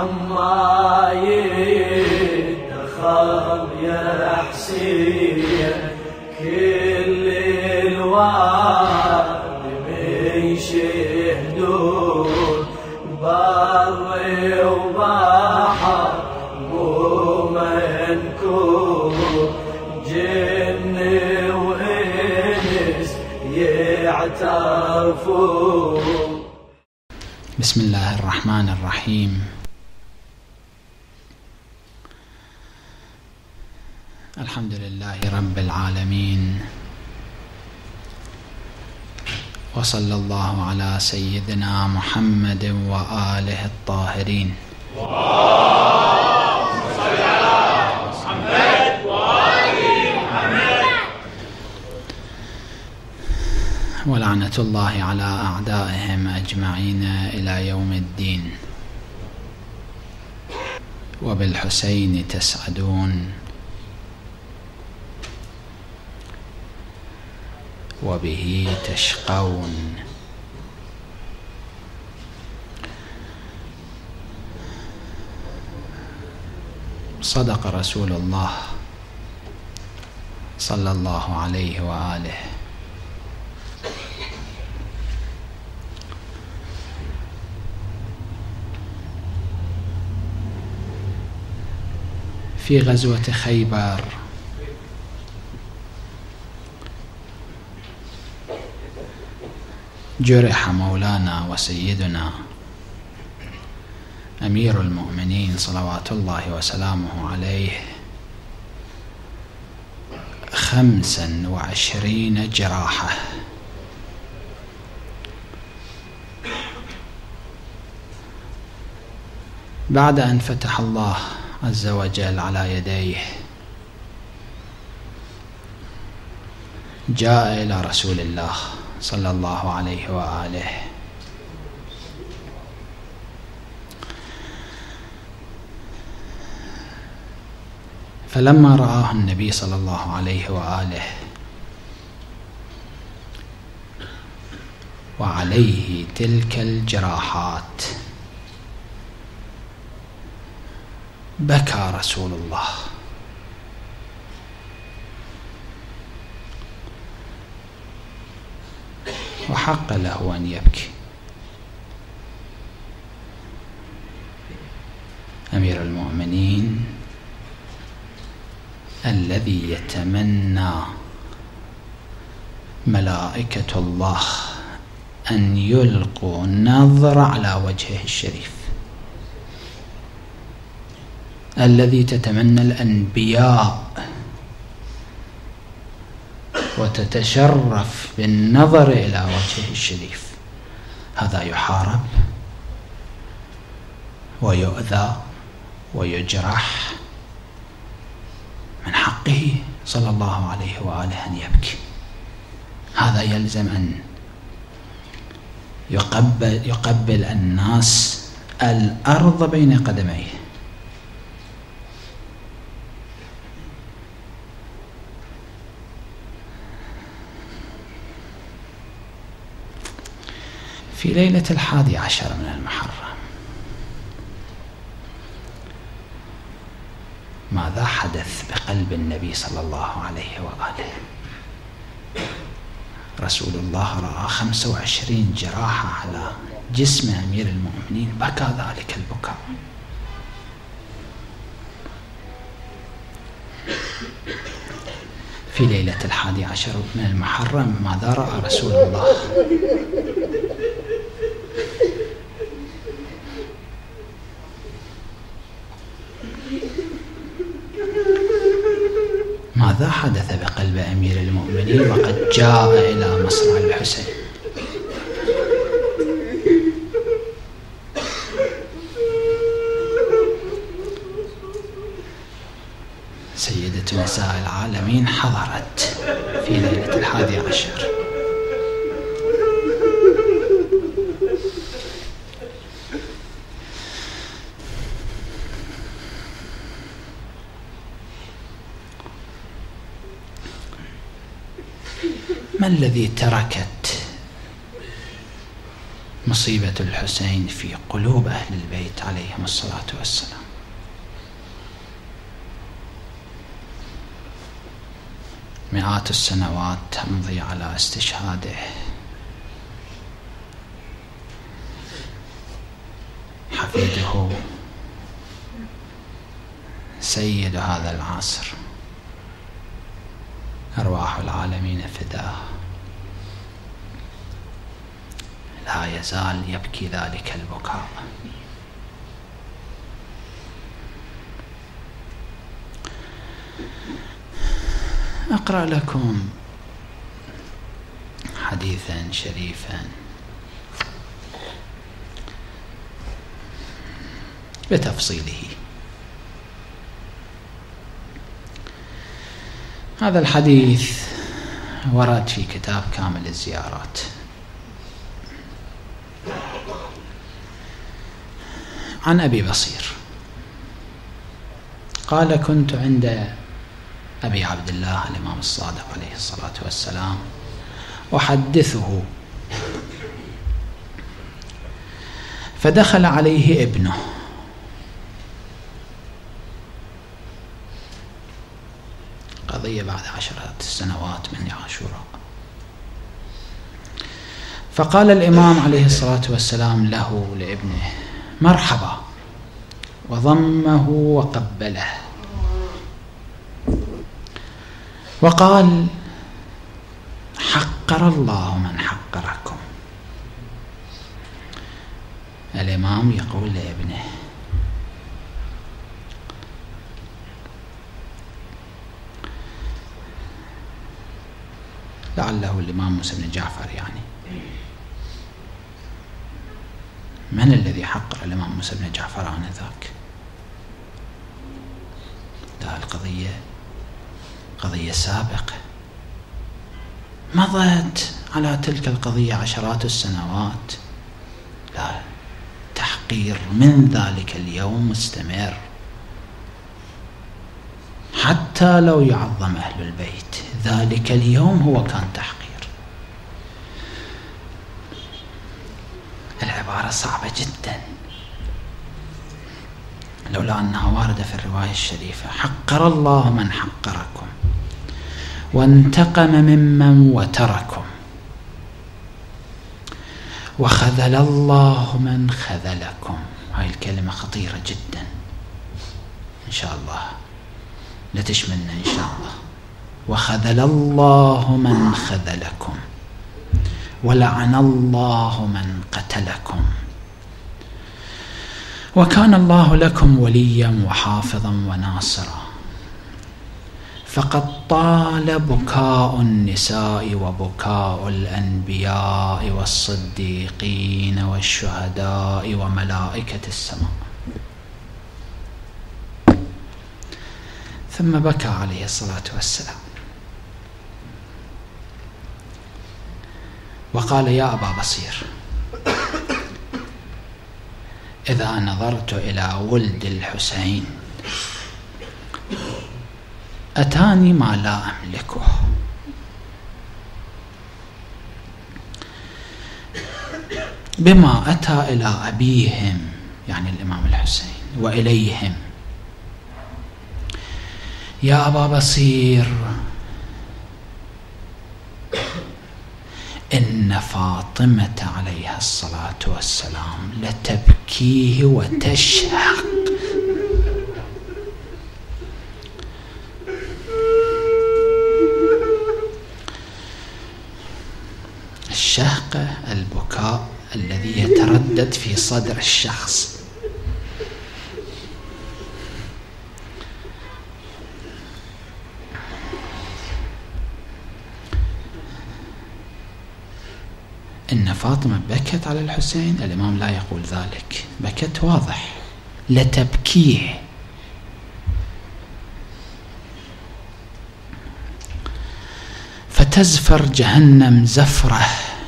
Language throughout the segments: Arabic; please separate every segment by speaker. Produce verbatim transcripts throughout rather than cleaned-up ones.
Speaker 1: عما يتخض يا حسين كل الواد من شهدون بر وبحر ومنكور جن وإنس يعترفون.
Speaker 2: بسم الله الرحمن الرحيم. الحمد لله رب العالمين، وصلى الله على سيدنا محمد وآله الطاهرين.
Speaker 3: اللهم صل على محمد وآل محمد.
Speaker 2: ولعنة الله على أعدائهم أجمعين إلى يوم الدين. وبالحسين تسعدون وبه تشقون. صدق رسول الله صلى الله عليه وآله. في غزوة خيبر جرح مولانا وسيدنا أمير المؤمنين صلوات الله وسلامه عليه خمسا وعشرين جراحة، بعد أن فتح الله عز وجل على يديه جاء إلى رسول الله صلى الله عليه وآله فلما رآه النبي صلى الله عليه وآله وعليه تلك الجراحات بكى رسول الله، وحق له أن يبكي. أمير المؤمنين الذي يتمنى ملائكة الله أن يلقوا النظر على وجهه الشريف، الذي تتمنى الأنبياء وتتشرف بالنظر إلى وجهه الشريف، هذا يحارب ويؤذى ويجرح، من حقه صلى الله عليه وآله أن يبكي. هذا يلزم أن يقبل, يقبل الناس الأرض بين قدميه. في ليلة الحادي عشر من المحرم ماذا حدث بقلب النبي صلى الله عليه وآله؟ رسول الله رأى خمسة وعشرين جراحة على جسم أمير المؤمنين، بكى ذلك البكاء. في ليلة الحادي عشر من المحرم ماذا رأى رسول الله؟ ماذا حدث بقلب أمير المؤمنين وقد جاء إلى مصرع الحسين؟ سيدة نساء العالمين حضرت في ليلة الحادي عشر. ما الذي تركت مصيبة الحسين في قلوب أهل البيت عليهم الصلاة والسلام. مئات السنوات تمضي على استشهاده، حفيده سيد هذا العصر أرواح العالمين فداه، لا يزال يبكي ذلك البكاء. أقرأ لكم حديثا شريفا بتفصيله. هذا الحديث ورد في كتاب كامل الزيارات. عن أبي بصير قال: كنت عند أبي عبد الله الإمام الصادق عليه الصلاة والسلام أحدثه، فدخل عليه ابنه قضية بعد عشرة سنوات من عاشوراء، فقال الإمام عليه الصلاة والسلام له لابنه: مرحبا، وضمه وقبله وقال: حقر الله من حقركم. الإمام يقول لابنه. لعله الإمام موسى بن جعفر، يعني من الذي حقر الإمام موسى بن جعفر آنذاك؟ لا، القضية قضية سابقة، مضت على تلك القضية عشرات السنوات. لا، تحقير من ذلك اليوم مستمر، حتى لو يعظم أهل البيت ذلك اليوم هو كان تحقير. العبارة صعبة جدا، لولا أنها واردة في الرواية الشريفة: حقر الله من حقركم وانتقم ممن وتركم وخذل الله من خذلكم. هاي الكلمة خطيرة جدا، إن شاء الله لتشملنا إن شاء الله. وخذل الله من خذلكم ولعن الله من قتلكم وكان الله لكم وليا وحافظا وناصرا. فقد طال بكاء النساء وبكاء الأنبياء والصديقين والشهداء وملائكة السماء. ثم بكى عليه الصلاة والسلام وقال: يا أبا بصير، إذا نظرت إلى ولد الحسين أتاني ما لا أملكه، بما أتى إلى أبيهم، يعني الإمام الحسين، وإليهم. يا أبا بصير، إن فاطمة عليها الصلاة والسلام لتبكيه وتشهق. الشهقة البكاء الذي يتردد في صدر الشخص. إن فاطمة بكت على الحسين، الإمام لا يقول ذلك، بكت واضح، لتبكيه. فتزفر جهنم زفرة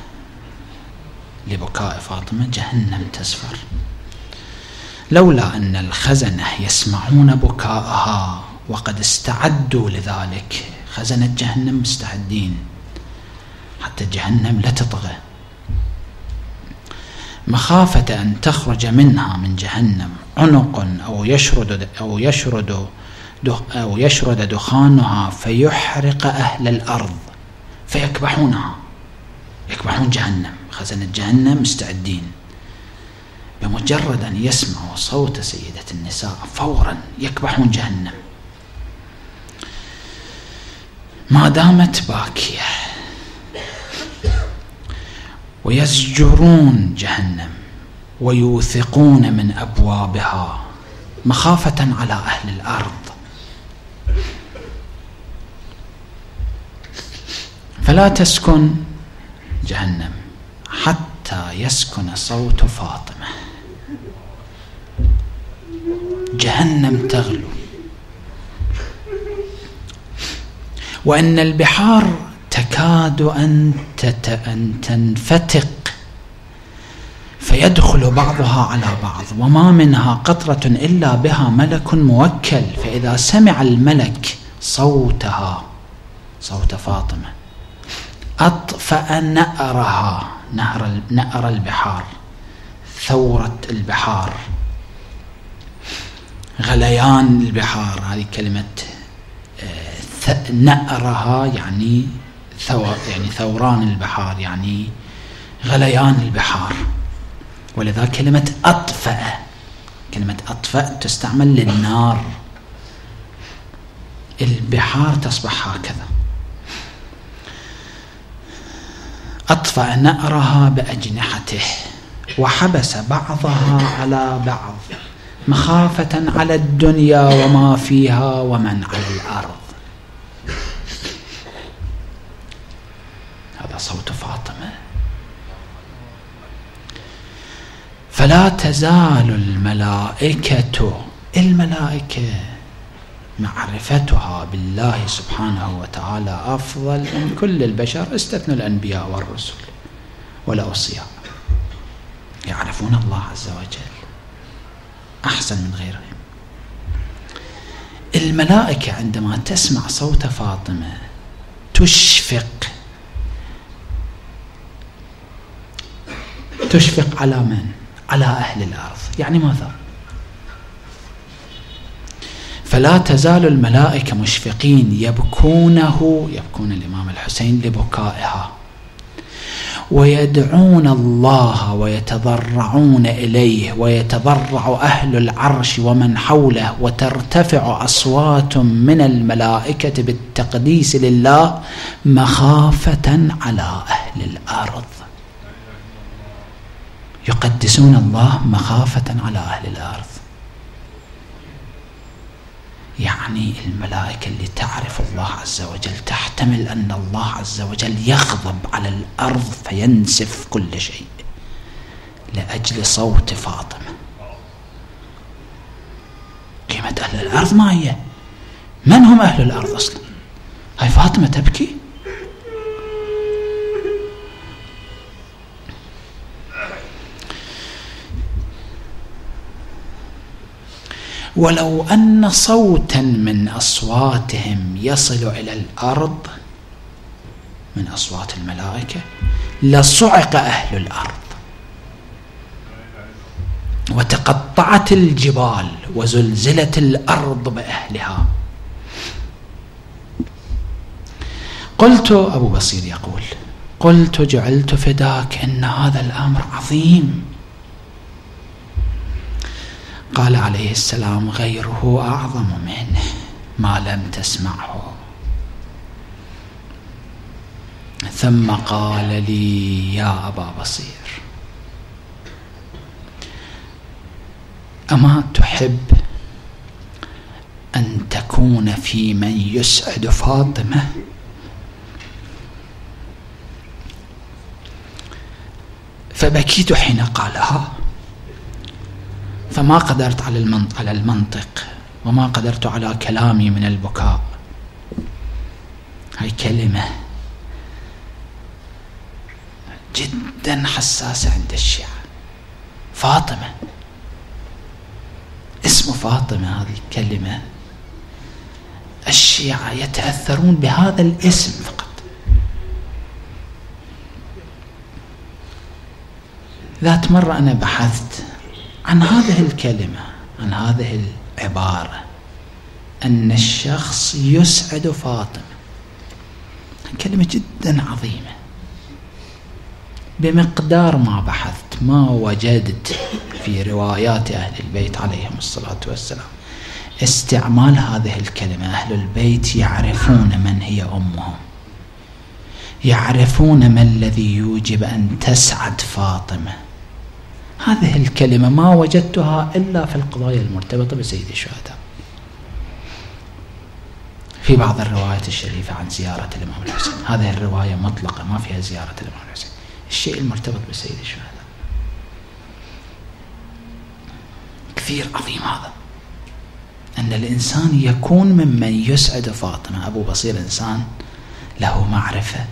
Speaker 2: لبكاء فاطمة، جهنم تزفر. لولا أن الخزنة يسمعون بكاءها وقد استعدوا لذلك، خزنة جهنم مستعدين حتى جهنم لا تطغى. مخافة أن تخرج منها من جهنم عنق أو يشرد أو يشرد أو يشرد دخانها فيحرق أهل الأرض فيكبحونها. يكبحون جهنم، خزنة جهنم مستعدين، بمجرد أن يسمعوا صوت سيدة النساء فورا يكبحون جهنم ما دامت باكية، ويزجرون جهنم ويوثقون من أبوابها مخافة على أهل الأرض. فلا تسكن جهنم حتى يسكن صوت فاطمة. جهنم تغلو، وأن البحار تكاد أن تنفتق فيدخل بعضها على بعض، وما منها قطرة إلا بها ملك موكل، فإذا سمع الملك صوتها صوت فاطمة أطفأ نأرها، نهر نأر البحار، ثورة البحار، غليان البحار. هذه كلمة نأرها يعني ثور، يعني ثوران البحار، يعني غليان البحار. ولذا كلمة أطفأ، كلمة أطفأ تستعمل للنار. البحار تصبح هكذا. أطفأ نأرها بأجنحته وحبس بعضها على بعض مخافة على الدنيا وما فيها ومن على الأرض. هذا صوت فاطمة. فلا تزال الملائكة الملائكة معرفتها بالله سبحانه وتعالى أفضل من كل البشر، استثنوا الأنبياء والرسل والأوصياء، يعرفون الله عز وجل أحسن من غيرهم. الملائكة عندما تسمع صوت فاطمة تشفق تشفق على من؟ على أهل الأرض. يعني ماذا؟ فلا تزال الملائكة مشفقين يبكونه، يبكون الإمام الحسين لبكائها، ويدعون الله ويتضرعون إليه، ويتضرع أهل العرش ومن حوله، وترتفع أصوات من الملائكة بالتقديس لله مخافة على أهل الأرض. يقدسون الله مخافة على أهل الأرض. يعني الملائكة اللي تعرف الله عز وجل تحتمل أن الله عز وجل يغضب على الأرض فينسف كل شيء لأجل صوت فاطمة. قيمة أهل الأرض ما هي؟ من هم أهل الأرض أصلا؟ هاي فاطمة تبكي؟ ولو أن صوتا من أصواتهم يصل إلى الأرض من أصوات الملائكة لصعق أهل الأرض وتقطعت الجبال وزلزلت الأرض بأهلها. قلت، أبو بصير يقول، قلت جعلت فداك إن هذا الأمر عظيم. قال عليه السلام غيره أعظم منه ما لم تسمعه. ثم قال لي يا أبا بصير أما تحب أن تكون في من يسعد فاطمة؟ فبكيت حين قالها، فما قدرت على المنطق وما قدرت على كلامي من البكاء. هاي كلمة جدا حساسة عند الشيعة. فاطمة، اسم فاطمة، هذه كلمة الشيعة يتأثرون بهذا الاسم فقط. ذات مرة أنا بحثت عن هذه الكلمة، عن هذه العبارة، أن الشخص يسعد فاطمة، كلمة جدا عظيمة. بمقدار ما بحثت ما وجدت في روايات أهل البيت عليهم الصلاة والسلام استعمال هذه الكلمة. أهل البيت يعرفون من هي أمهم، يعرفون ما الذي يوجب أن تسعد فاطمة. هذه الكلمة ما وجدتها إلا في القضايا المرتبطة بسيد الشهداء. في بعض الروايات الشريفة عن زيارة الإمام الحسين، هذه الرواية مطلقة ما فيها زيارة الإمام الحسين، الشيء المرتبط بسيد الشهداء. كثير عظيم هذا، أن الإنسان يكون ممن يسعد فاطمة. أبو بصير إنسان له معرفة،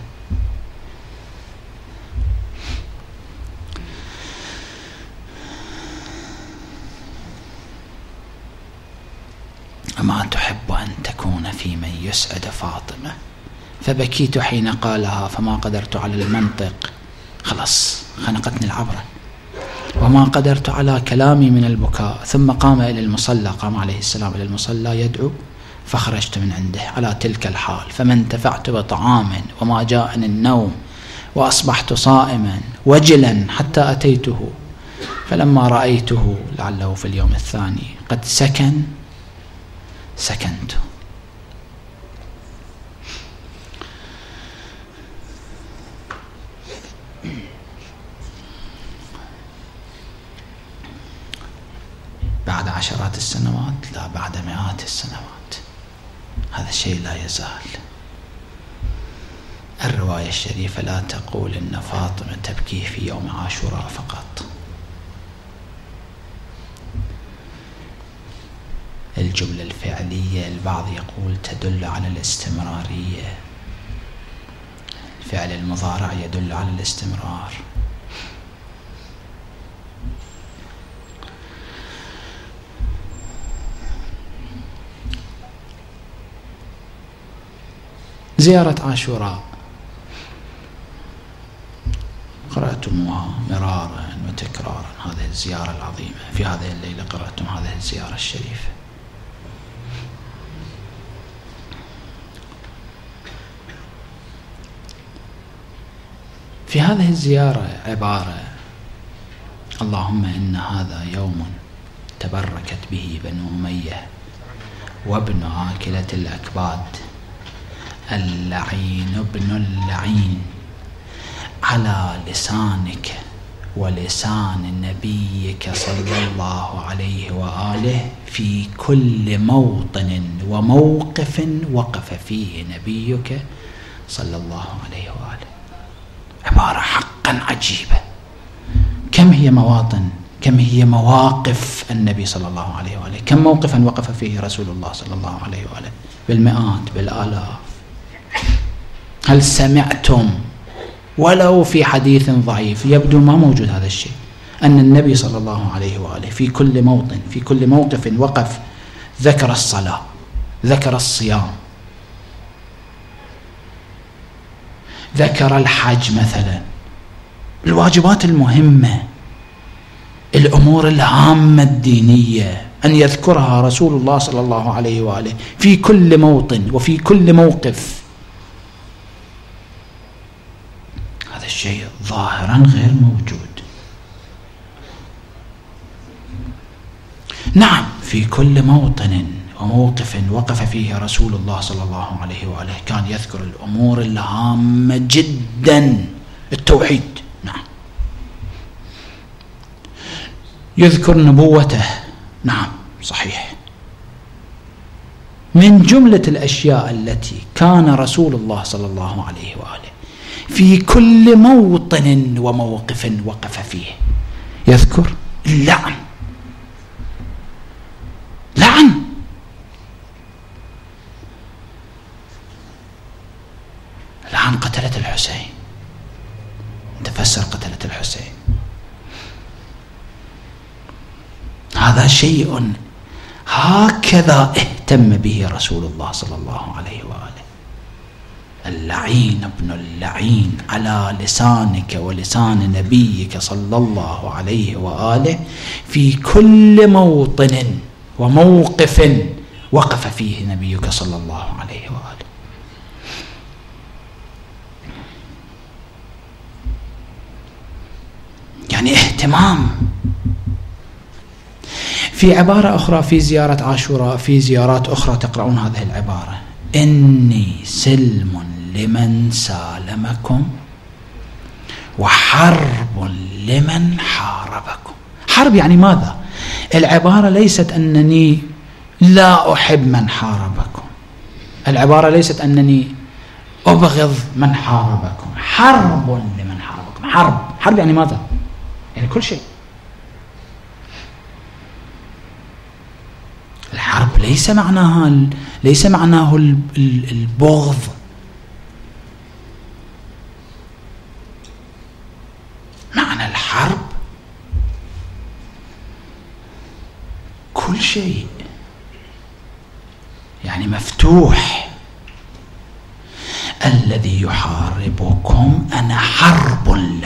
Speaker 2: أما تحب أن تكون في من يسعد فاطمة؟ فبكيت حين قالها فما قدرت على المنطق، خلاص خنقتني العبرة، وما قدرت على كلامي من البكاء. ثم قام إلى المصلى، قام عليه السلام إلى المصلى يدعو، فخرجت من عنده على تلك الحال. فما انتفعت بطعام وما جاءني النوم، وأصبحت صائما وجلا حتى أتيته. فلما رأيته لعله في اليوم الثاني قد سكن سكنت. بعد عشرات السنوات؟ لا، بعد مئات السنوات. هذا الشيء لا يزال. الرواية الشريفة لا تقول إن فاطمة تبكي في يوم عاشوراء فقط. الجملة الفعلية البعض يقول تدل على الاستمرارية، الفعل المضارع يدل على الاستمرار. زيارة عاشوراء قرأتموها مرارا وتكرارا، هذه الزيارة العظيمة. في هذه الليلة قرأتم هذه الزيارة الشريفة. في هذه الزيارة عبارة: اللهم إن هذا يوم تبركت به بنو أمية وابن آكلة الأكباد اللعين ابن اللعين على لسانك ولسان نبيك صلى الله عليه وآله في كل موطن وموقف وقف فيه نبيك صلى الله عليه وآله. عبارة حقا عجيبة. كم هي مواطن، كم هي مواقف النبي صلى الله عليه وآله، كم موقفا وقف فيه رسول الله صلى الله عليه وآله؟ بالمئات، بالآلاف. هل سمعتم ولو في حديث ضعيف، يبدو ما موجود هذا الشيء، أن النبي صلى الله عليه وآله في كل موطن في كل موقف وقف ذكر الصلاة، ذكر الصيام، ذكر الحج مثلا، الواجبات المهمة، الأمور الهامة الدينية، أن يذكرها رسول الله صلى الله عليه وآله في كل موطن وفي كل موقف. هذا الشيء ظاهرا غير موجود. نعم، في كل موطن وموقف وقف فيه رسول الله صلى الله عليه وآله كان يذكر الأمور الهامة جدا، التوحيد، نعم، يذكر نبوته، نعم صحيح. من جملة الأشياء التي كان رسول الله صلى الله عليه وآله في كل موطن وموقف وقف فيه يذكر اللعن، لعن. لعن قتلة الحسين، تفسر قتلة الحسين. هذا شيء هكذا اهتم به رسول الله صلى الله عليه وآله. اللعين ابن اللعين على لسانك ولسان نبيك صلى الله عليه وآله في كل موطن وموقف وقف فيه نبيك صلى الله عليه وآله. يعني اهتمام. في عبارة أخرى في زيارة عاشوراء، في زيارات أخرى تقرؤون هذه العبارة: إني سلم لمن سالمكم وحرب لمن حاربكم. حرب يعني ماذا؟ العبارة ليست أنني لا أحب من حاربكم، العبارة ليست أنني أبغض من حاربكم، حرب لمن حاربكم. حرب حرب يعني ماذا؟ يعني كل شيء. الحرب ليس معناها ليس معناه البغض، معنى الحرب كل شيء، يعني مفتوح. الذي يحاربكم أنا حرب له.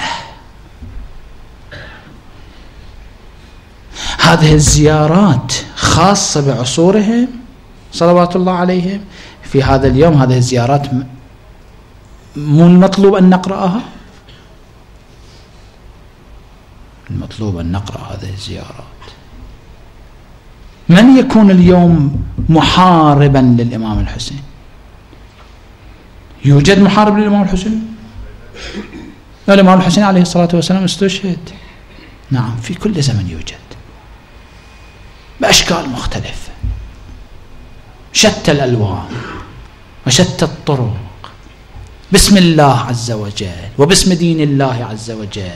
Speaker 2: هذه الزيارات خاصة بعصورهم صلوات الله عليهم. في هذا اليوم هذه الزيارات مو المطلوب أن نقرأها، المطلوب أن نقرأ هذه الزيارات. من يكون اليوم محاربا للإمام الحسين؟ يوجد محارب للإمام الحسين؟ الإمام الحسين عليه الصلاة والسلام استشهد. نعم، في كل زمن يوجد بأشكال مختلفة، شتى الألوان وشتى الطرق، باسم الله عز وجل وباسم دين الله عز وجل،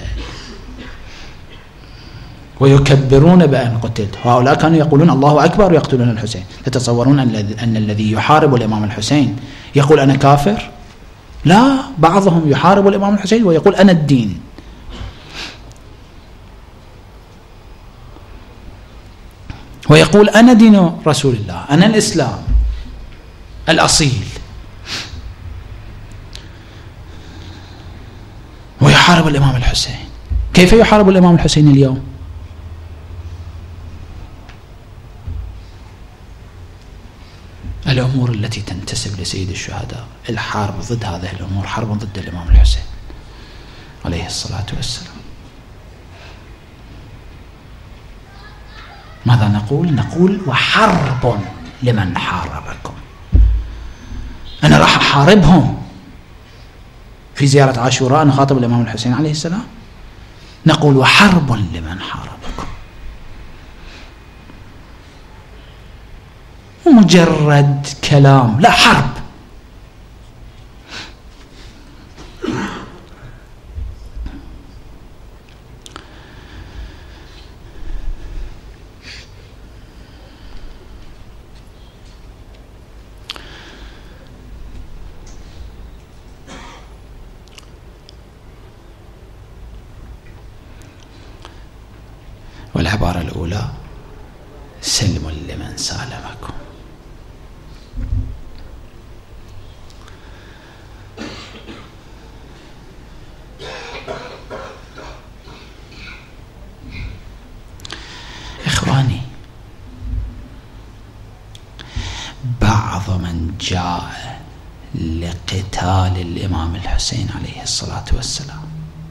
Speaker 2: ويكبرون بأن قتلت. هؤلاء كانوا يقولون الله أكبر ويقتلون الحسين. تتصورون أن الذي يحارب الإمام الحسين يقول أنا كافر؟ لا، بعضهم يحارب الإمام الحسين ويقول أنا الدين. ويقول أنا دين رسول الله، أنا الإسلام الأصيل. ويحارب الإمام الحسين. كيف يحارب الإمام الحسين اليوم؟ الأمور التي تنتسب لسيد الشهداء، الحرب ضد هذه الأمور حرب ضد الإمام الحسين عليه الصلاة والسلام. ماذا نقول؟ نقول وحرب لمن حاربكم. أنا راح أحاربهم. في زيارة عاشوراء نخاطب الإمام الحسين عليه السلام، نقول وحرب لمن حاربكم. مجرد كلام، لا، حرب. والعبارة الأولى سلم لمن سالمكم. إخواني، بعض من جاء لقتال الإمام الحسين عليه الصلاة والسلام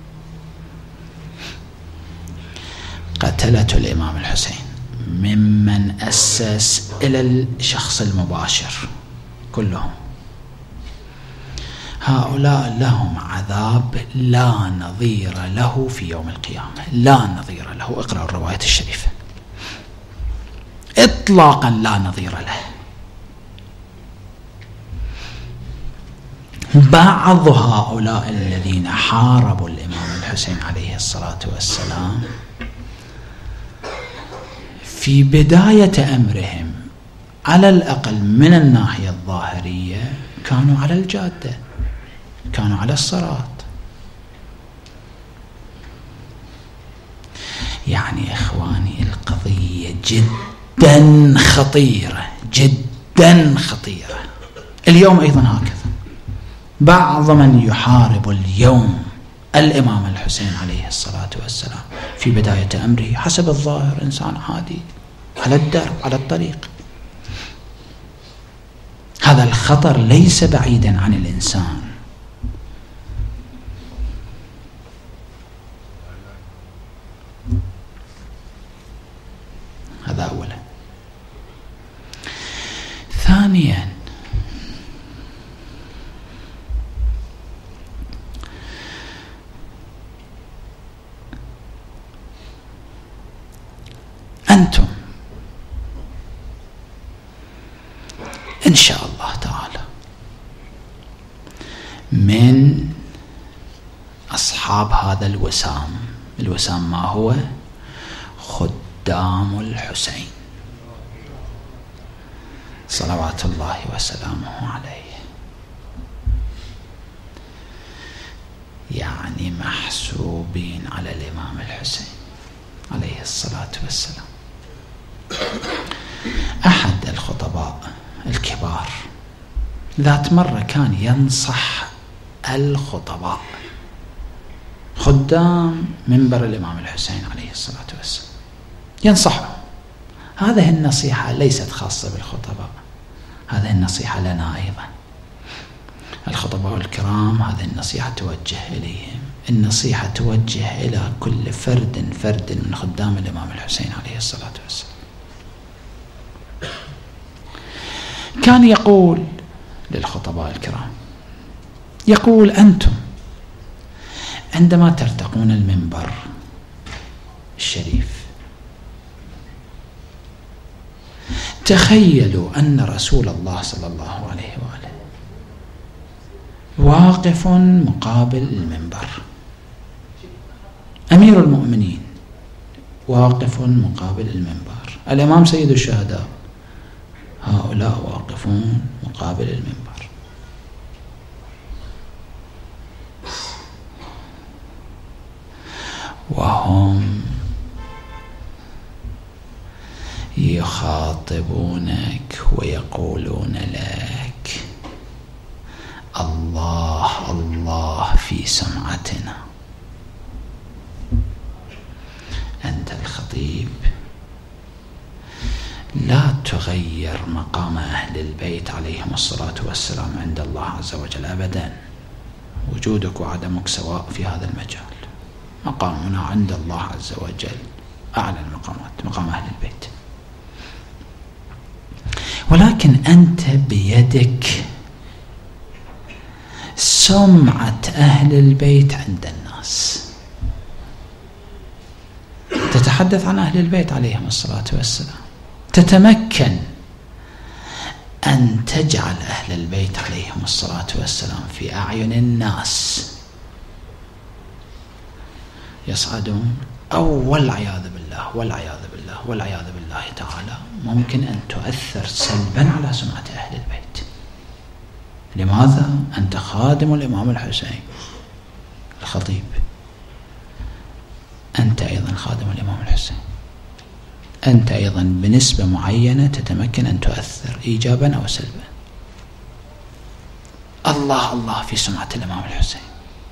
Speaker 2: قتلة الإمام الحسين ممن أسس إلى الشخص المباشر كلهم، هؤلاء لهم عذاب لا نظير له في يوم القيامة، لا نظير له. اقرأوا الرواية الشريفة، إطلاقا لا نظير له. بعض هؤلاء الذين حاربوا الإمام الحسين عليه الصلاة والسلام في بداية أمرهم على الأقل من الناحية الظاهرية كانوا على الجادة، كانوا على الصراط. يعني إخواني القضية جدا خطيرة، جدا خطيرة. اليوم أيضا هكذا. بعض من يحارب اليوم الإمام الحسين عليه الصلاة والسلام في بداية أمره حسب الظاهر إنسان عادي على الدرب على الطريق. هذا الخطر ليس بعيدا عن الإنسان. هذا أولا. ثانيا، أنتم إن شاء الله تعالى من أصحاب هذا الوسام. الوسام ما هو؟ خدام الحسين صلوات الله وسلامه عليه، يعني محسوبين على الإمام الحسين عليه الصلاة والسلام. أحد الخطباء الكبار ذات مرة كان ينصح الخطباء خدام منبر الإمام الحسين عليه الصلاة والسلام، ينصحهم. هذه النصيحة ليست خاصة بالخطباء، هذه النصيحة لنا أيضا الخطباء الكرام. هذه النصيحة توجه إليهم، النصيحة توجه إلى كل فرد فرد من خدام الإمام الحسين عليه الصلاة والسلام. كان يقول للخطباء الكرام، يقول: أنتم عندما ترتقون المنبر الشريف تخيلوا أن رسول الله صلى الله عليه وآله واقف مقابل المنبر، أمير المؤمنين واقف مقابل المنبر، الإمام سيد الشهداء، هؤلاء واقفون مقابل المنبر. وهم يخاطبونك ويقولون لك: الله الله في سمعتنا. أنت الخطيب لا تغير مقام أهل البيت عليهم الصلاة والسلام عند الله عز وجل أبدا. وجودك وعدمك سواء في هذا المجال. مقامنا عند الله عز وجل أعلى المقامات، مقام أهل البيت. ولكن أنت بيدك سمعة أهل البيت عند الناس. تتحدث عن أهل البيت عليهم الصلاة والسلام، تتمكن أن تجعل أهل البيت عليهم الصلاة والسلام في أعين الناس يصعدون، أو والعياذ بالله والعياذ بالله والعياذ بالله تعالى ممكن أن تؤثر سلبا على سمعة أهل البيت. لماذا؟ أنت خادم الإمام الحسين الخطيب، أنت أيضا خادم الإمام الحسين، أنت أيضا بنسبة معينة تتمكن أن تؤثر إيجابا أو سلبا. الله الله في سمعة الإمام الحسين.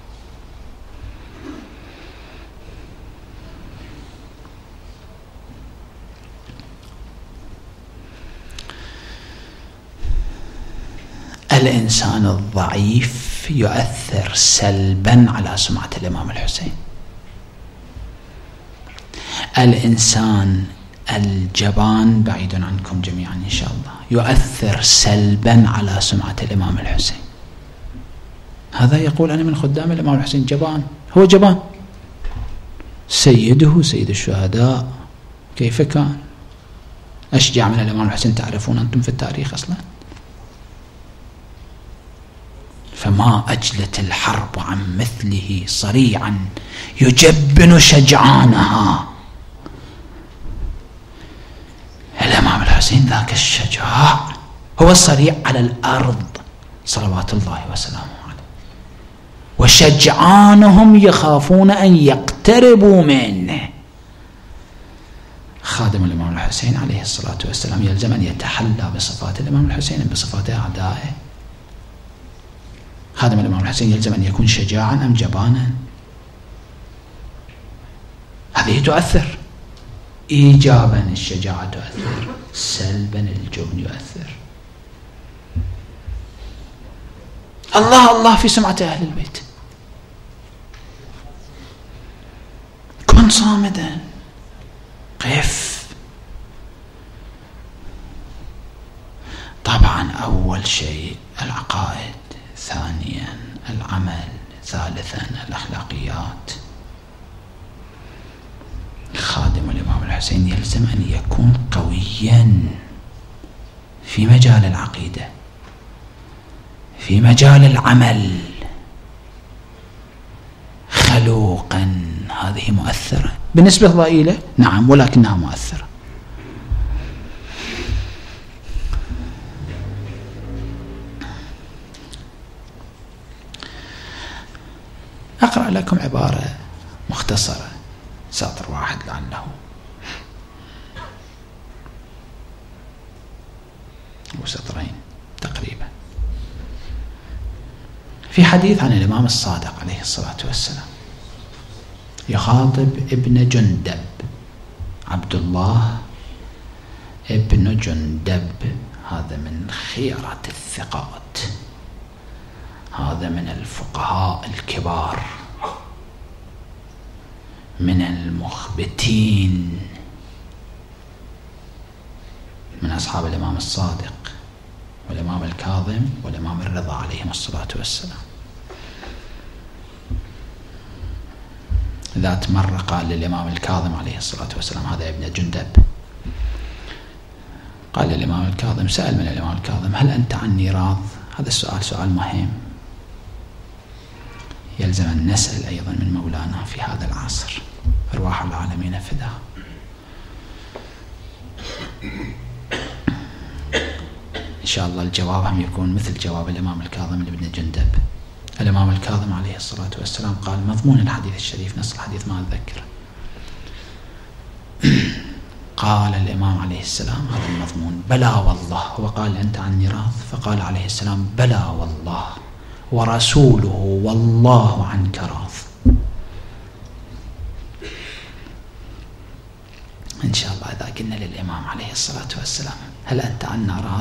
Speaker 2: الإنسان الضعيف يؤثر سلبا على سمعة الإمام الحسين. الإنسان الجبان بعيد عنكم جميعا إن شاء الله يؤثر سلبا على سمعة الإمام الحسين. هذا يقول أنا من خدام الإمام الحسين، جبان، هو جبان. سيده سيد الشهداء كيف كان؟ أشجع من الإمام الحسين تعرفون أنتم في التاريخ أصلا. فما أجلت الحرب عن مثله صريعا يجبن شجعانها. الإمام الحسين ذاك الشجاع، هو الصريع على الأرض صلوات الله وسلامه عليه، وشجعانهم يخافون أن يقتربوا منه. خادم الإمام الحسين عليه الصلاة والسلام يلزم أن يتحلى بصفات الإمام الحسين بصفات أعدائه. خادم الإمام الحسين يلزم أن يكون شجاعا أم جبانا؟ هذه تؤثر. إيجابا الشجاعة تؤثر، سلبا الجبن يؤثر. الله الله في سمعة أهل البيت. كن صامدا، قف. طبعا أول شيء العقائد، ثانيا العمل، ثالثا الأخلاقيات. خادم الإمام الحسين يلزم أن يكون قويا في مجال العقيدة، في مجال العمل، خلوقا. هذه مؤثرة بالنسبة ضئيلة، نعم، ولكنها مؤثرة. أقرأ لكم عبارة مختصرة، سطر واحد لعله، وسطرين تقريبا، في حديث عن الإمام الصادق عليه الصلاة والسلام، يخاطب ابن جندب، عبد الله ابن جندب. هذا من خيرة الثقات، هذا من الفقهاء الكبار، من المخبتين، من أصحاب الإمام الصادق والإمام الكاظم والإمام الرضا عليهم الصلاة والسلام. ذات مرة قال للإمام الكاظم عليه الصلاة والسلام، هذا ابن جندب، قال للإمام الكاظم، سأل من الإمام الكاظم: هل أنت عني راض؟ هذا السؤال سؤال مهم، يلزم أن نسأل أيضا من مولانا في هذا العصر، أرواح العالمين فداه. إن شاء الله الجواب هم يكون مثل جواب الإمام الكاظم لابن جندب. الإمام الكاظم عليه الصلاة والسلام قال مضمون الحديث الشريف، نص الحديث ما أتذكر، قال الإمام عليه السلام هذا المضمون: بلى والله. هو قال: أنت عني راض؟ فقال عليه السلام: بلى والله ورسوله والله عنك راض. إن شاء الله إذا قلنا للإمام عليه الصلاة والسلام: هل أنت عنا راض؟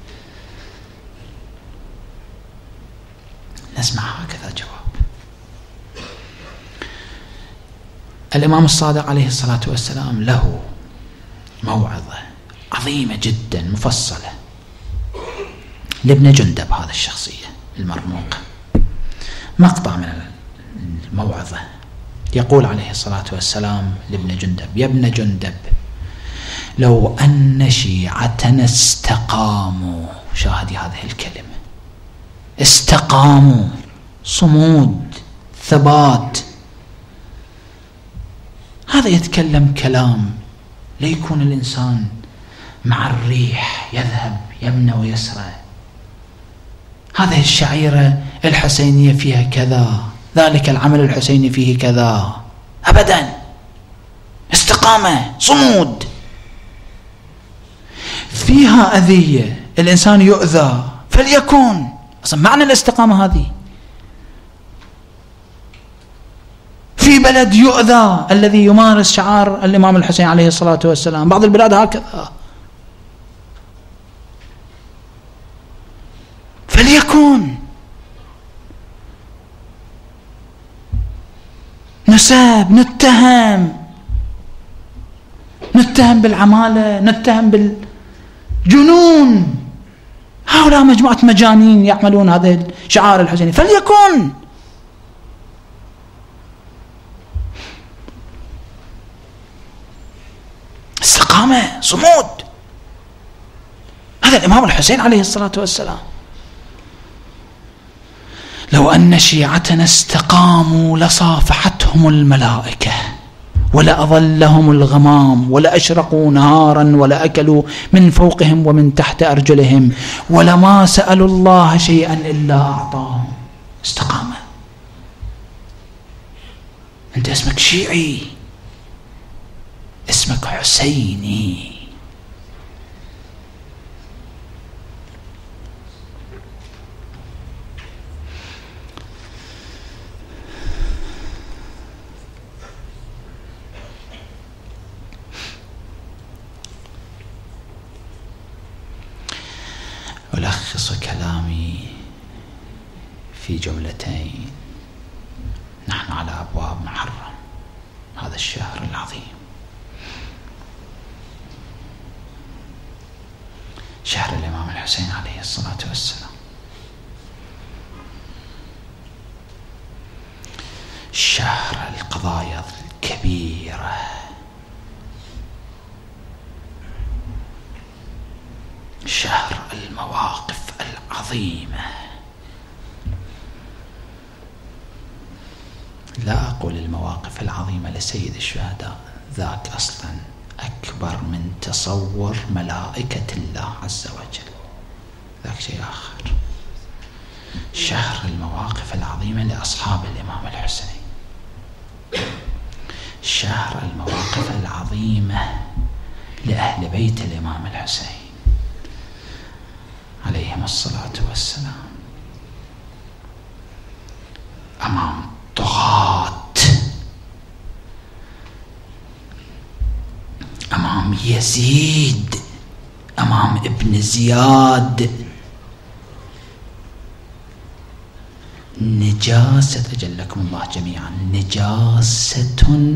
Speaker 2: نسمع هكذا جواب. الإمام الصادق عليه الصلاة والسلام له موعظة عظيمة جدا مفصلة لابن جندب، هذا الشخصية المرموقة. مقطع من الموعظة يقول عليه الصلاة والسلام لابن جندب: يا ابن جندب، لو أن شيعتنا استقاموا، شاهدي هذه الكلمة، استقاموا، صمود، ثبات. هذا يتكلم كلام لا يكون الإنسان مع الريح يذهب يمنى ويسرى. هذه الشعيرة الحسينية فيها كذا، ذلك العمل الحسيني فيه كذا، أبدا. استقامة، صمود. فيها أذية، الإنسان يؤذى، فليكن. أصلا معنى الاستقامة هذه، في بلد يؤذى الذي يمارس شعار الإمام الحسين عليه الصلاة والسلام، بعض البلاد هكذا، فليكن. نساب، نتهم نتهم بالعمالة، نتهم بالجنون. هؤلاء مجموعة مجانين يعملون هذا الشعار الحسيني، فليكن. استقامة، صمود. هذا الإمام الحسين عليه الصلاة والسلام. لو أن شيعتنا استقاموا لصافحتهم الملائكة ولأظلهم الغمام ولأشرقوا نهارا ولأكلوا من فوقهم ومن تحت أرجلهم ولما سألوا الله شيئا إلا أعطاهم. استقامة. أنت اسمك شيعي، اسمك حسيني. ألخص كلامي في جملتين. نحن على أبواب محرم هذا الشهر العظيم، شهر الإمام الحسين عليه الصلاة والسلام، شهر القضايا الكبيرة، شهر المواقف العظيمة. لا أقول المواقف العظيمة لسيد الشهداء، ذاك أصلا أكبر من تصور ملائكة الله عز وجل، ذاك شيء آخر. شهر المواقف العظيمة لأصحاب الإمام الحسين، شهر المواقف العظيمة لأهل بيت الإمام الحسين عليهم الصلاة والسلام، أمام طغاة، أمام يزيد، أمام ابن زياد، نجاسة أجلكم الله جميعا، نجاسة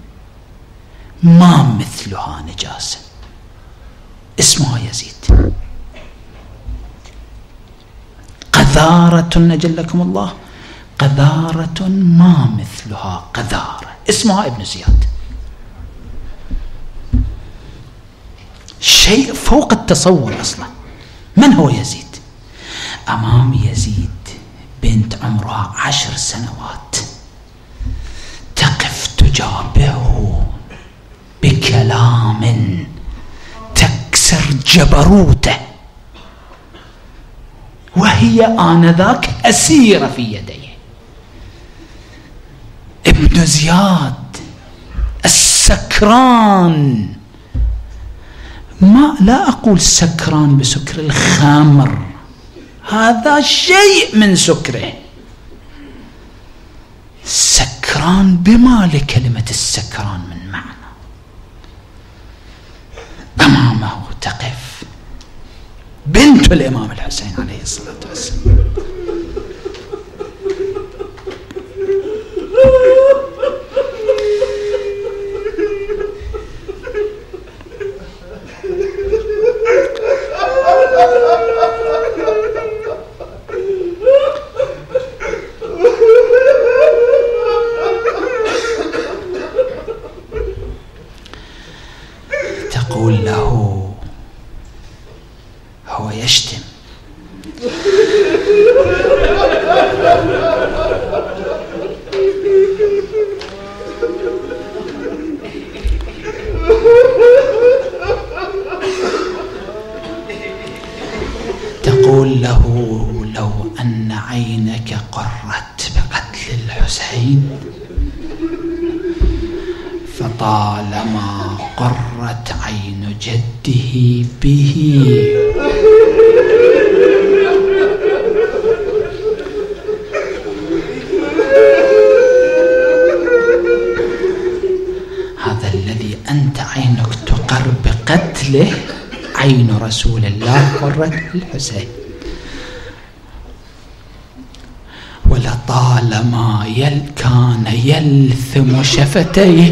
Speaker 2: ما مثلها نجاسة اسمها يزيد، قذارة أجلكم الله، قذارة ما مثلها قذارة اسمها ابن زياد، شيء فوق التصور أصلا. من هو يزيد؟ أمام يزيد بنت عمرها عشر سنوات تقف تجابهه بكلام تكسر جبروته، وهي آنذاك أسيرة في يديه. ابن زياد السكران، ما لا أقول سكران بسكر الخمر، هذا شيء من سكره، سكران بما لكلمة السكران من معنى. أمامه تقف بنت الإمام الحسين عليه الصلاة والسلام، تقول له، هو يشتم، تقول له لو أن عينك قرت بقتل الحسين فطالما قرت عين جده به. هذا الذي أنت عينك تقر بقتله عين رسول الله قرت الحسين، ولطالما يل كان يلثم شفتيه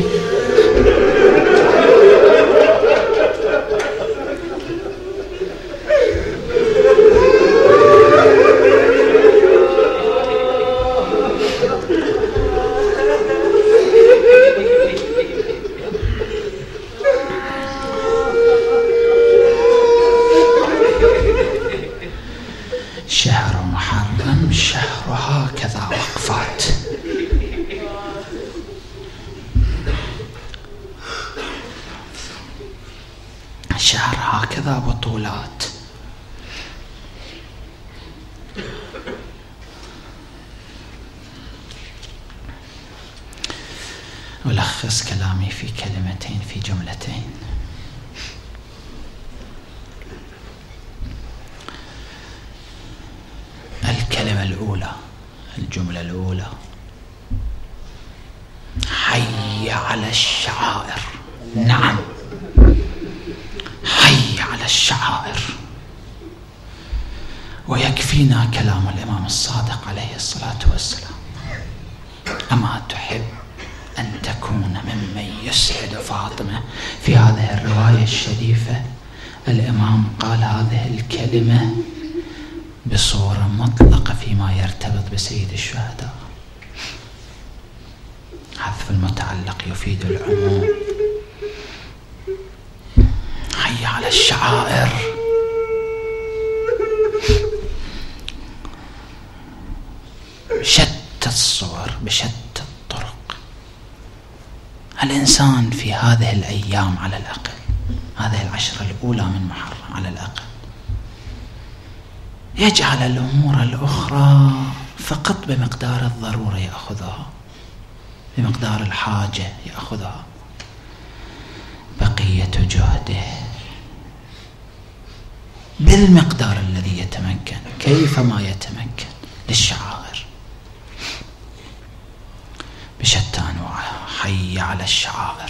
Speaker 2: شهر محرم، شهر هكذا وقفات، شهر هكذا بطولات. ألخص كلامي في كلمتين، في جملتين. الكلمة الأولى، الجملة الأولى، حي على الشعائر. نعم، حي على الشعائر. ويكفينا كلام الإمام الصادق عليه الصلاة والسلام: أما تحب أن تكون ممن يسعد فاطمة؟ في هذه الرواية الشريفة الإمام قال هذه الكلمة بصورة مطلقة فيما يرتبط بسيد الشهداء. حذف المتعلق يفيد العموم. حي على الشعائر. بشتى الصور، بشتى الطرق. الإنسان في هذه الأيام على الأقل، هذه العشرة الأولى من محرم على الأقل، يجعل الأمور الأخرى فقط بمقدار الضرورة يأخذها، بمقدار الحاجة يأخذها. بقية جهده بالمقدار الذي يتمكن، كيفما يتمكن، للشعائر بشتى أنواعها. حي على الشعائر.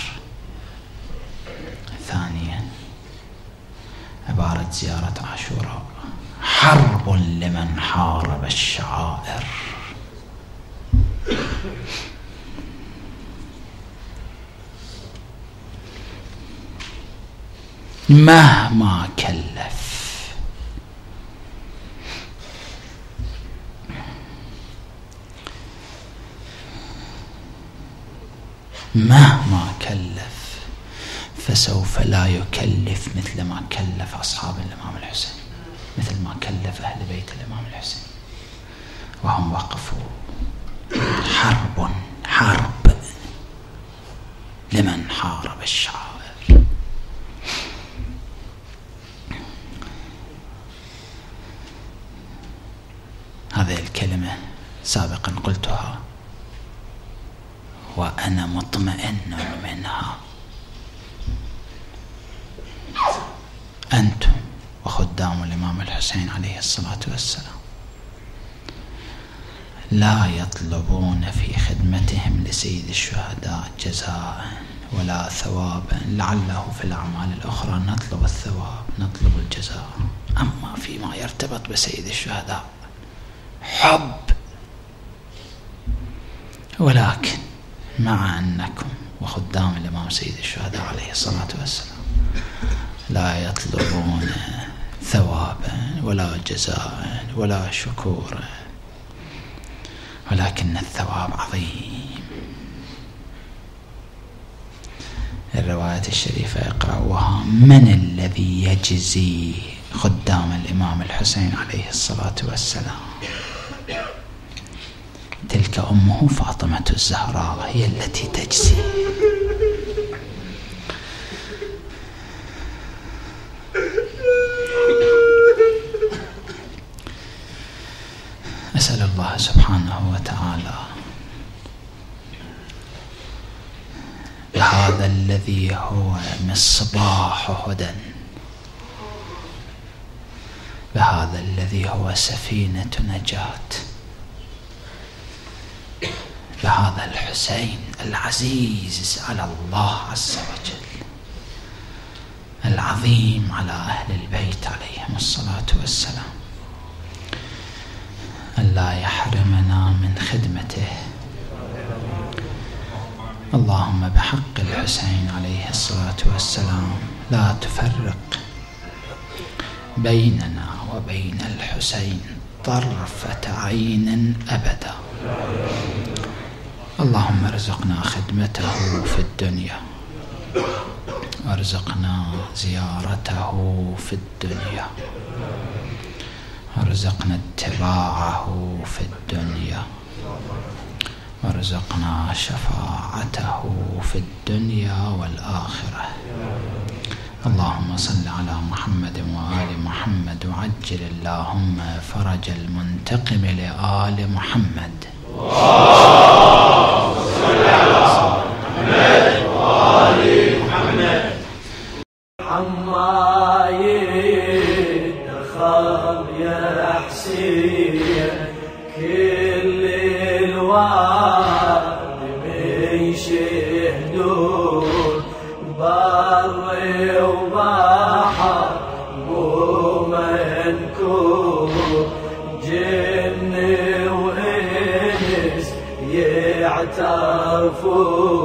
Speaker 2: ثانيا، عبارة زيارة عاشوراء: حرب لمن حارب الشعائر. مهما كلف، مهما كلف فسوف لا يكلف مثل ما كلف أصحاب الإمام الحسين، مثل ما كلف أهل بيت الإمام الحسين، وهم وقفوا. حرب، حرب لمن حارب الشعائر. هذه الكلمة سابقا قلتها وأنا مطمئن منها. أنتم وخدام الإمام الحسين عليه الصلاة والسلام لا يطلبون في خدمتهم لسيد الشهداء جزاء ولا ثوابا، لعله في الأعمال الأخرى نطلب الثواب، نطلب الجزاء. أما فيما يرتبط بسيد الشهداء حب. ولكن مع أنكم وخدام الإمام سيد الشهداء عليه الصلاة والسلام لا يطلبون ثوابا ولا جزاء ولا شكورا، ولكن الثواب عظيم. الرواية الشريفة اقرأوها: من الذي يجزي خدام الإمام الحسين عليه الصلاة والسلام؟ تلك أمه فاطمة الزهراء هي التي تجزي. أسأل الله سبحانه وتعالى بهذا الذي هو مصباح هدى، بهذا الذي هو سفينة نجاة، بهذا الحسين العزيز على الله عز وجل، العظيم على أهل البيت عليهم الصلاة والسلام، أن لا يحرمنا من خدمته. اللهم بحق الحسين عليه الصلاة والسلام لا تفرق بيننا وبين الحسين طرفة عين أبدا. اللهم ارزقنا خدمته في الدنيا، وارزقنا زيارته في الدنيا، وارزقنا اتباعه في الدنيا، وارزقنا شفاعته في الدنيا والآخرة. اللهم صل على محمد وآل محمد، وعجل اللهم فرج المنتقم لآل محمد. اللهم صل على محمد وآل محمد.
Speaker 1: عما يدخل يا حسين كل الوعد بيشهدون بر وبحر مو منكور تعرفون